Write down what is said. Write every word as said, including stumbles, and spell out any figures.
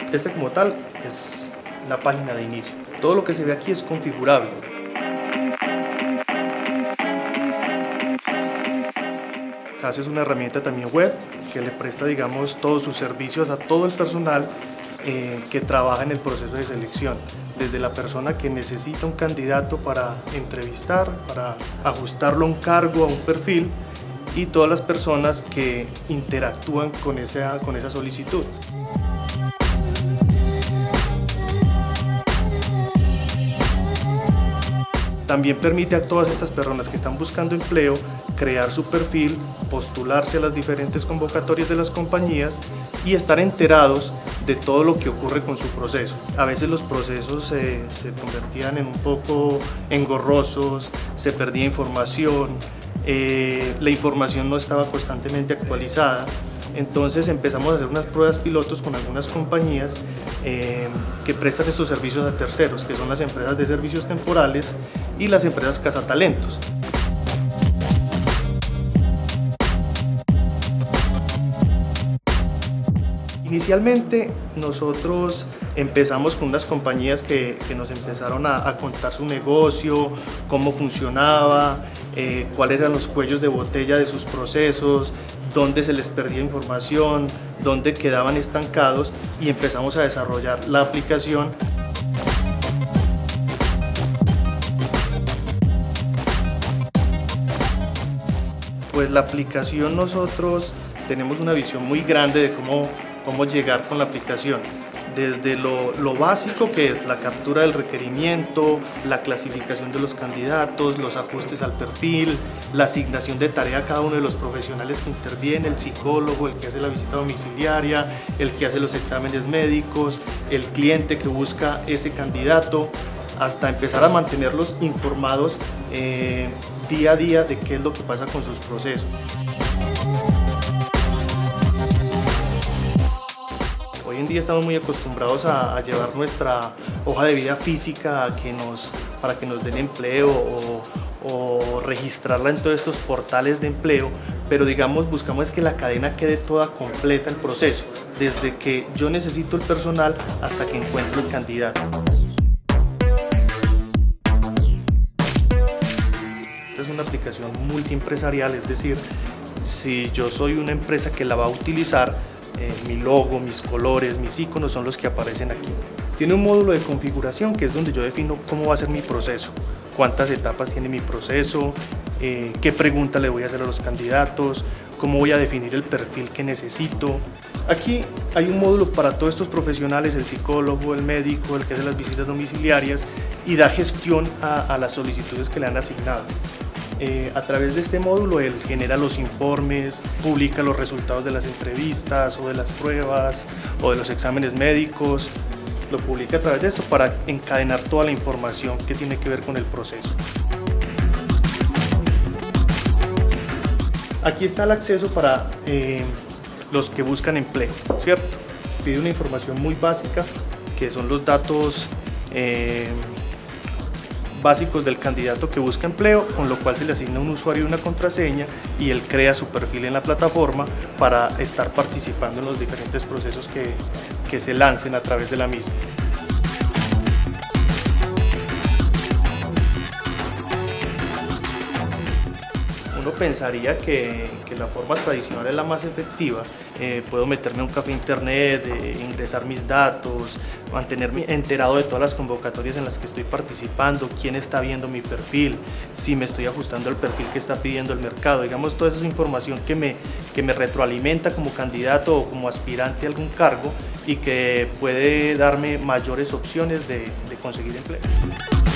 Este como tal es la página de inicio. Todo lo que se ve aquí es configurable. Casi es una herramienta también web que le presta, digamos, todos sus servicios a todo el personal eh, que trabaja en el proceso de selección, desde la persona que necesita un candidato para entrevistar, para ajustarlo a un cargo, a un perfil, y todas las personas que interactúan con esa, con esa solicitud. También permite a todas estas personas que están buscando empleo crear su perfil, postularse a las diferentes convocatorias de las compañías y estar enterados de todo lo que ocurre con su proceso. A veces los procesos eh, se convertían en un poco engorrosos, se perdía información, eh, la información no estaba constantemente actualizada. Entonces empezamos a hacer unas pruebas pilotos con algunas compañías eh, que prestan estos servicios a terceros, que son las empresas de servicios temporales y las empresas cazatalentos. Inicialmente nosotros empezamos con unas compañías que, que nos empezaron a, a contar su negocio, cómo funcionaba, eh, cuáles eran los cuellos de botella de sus procesos, dónde se les perdía información, dónde quedaban estancados, y empezamos a desarrollar la aplicación. Pues la aplicación, nosotros tenemos una visión muy grande de cómo, cómo llegar con la aplicación. Desde lo, lo básico, que es la captura del requerimiento, la clasificación de los candidatos, los ajustes al perfil, la asignación de tarea a cada uno de los profesionales que interviene, el psicólogo, el que hace la visita domiciliaria, el que hace los exámenes médicos, el cliente que busca ese candidato, hasta empezar a mantenerlos informados eh, día a día de qué es lo que pasa con sus procesos. Hoy en día estamos muy acostumbrados a, a llevar nuestra hoja de vida física a que nos, para que nos den empleo o, o registrarla en todos estos portales de empleo, pero digamos buscamos que la cadena quede toda completa el proceso, desde que yo necesito el personal hasta que encuentro el candidato. Esta es una aplicación multiempresarial, es decir, si yo soy una empresa que la va a utilizar, Eh, mi logo, mis colores, mis iconos son los que aparecen aquí. Tiene un módulo de configuración que es donde yo defino cómo va a ser mi proceso, cuántas etapas tiene mi proceso, eh, qué preguntas le voy a hacer a los candidatos, cómo voy a definir el perfil que necesito. Aquí hay un módulo para todos estos profesionales, el psicólogo, el médico, el que hace las visitas domiciliarias y da gestión a, a las solicitudes que le han asignado. Eh, a través de este módulo él genera los informes, publica los resultados de las entrevistas o de las pruebas o de los exámenes médicos, lo publica a través de esto para encadenar toda la información que tiene que ver con el proceso. Aquí está el acceso para eh, los que buscan empleo, ¿cierto? Pide una información muy básica que son los datos eh, básicos del candidato que busca empleo, con lo cual se le asigna un usuario y una contraseña y él crea su perfil en la plataforma para estar participando en los diferentes procesos que, que se lancen a través de la misma. Uno pensaría que, que la forma tradicional es la más efectiva. Eh, puedo meterme a un café internet, eh, ingresar mis datos, mantenerme enterado de todas las convocatorias en las que estoy participando, quién está viendo mi perfil, si me estoy ajustando al perfil que está pidiendo el mercado. Digamos, toda esa información que me, que me retroalimenta como candidato o como aspirante a algún cargo y que puede darme mayores opciones de, de conseguir empleo.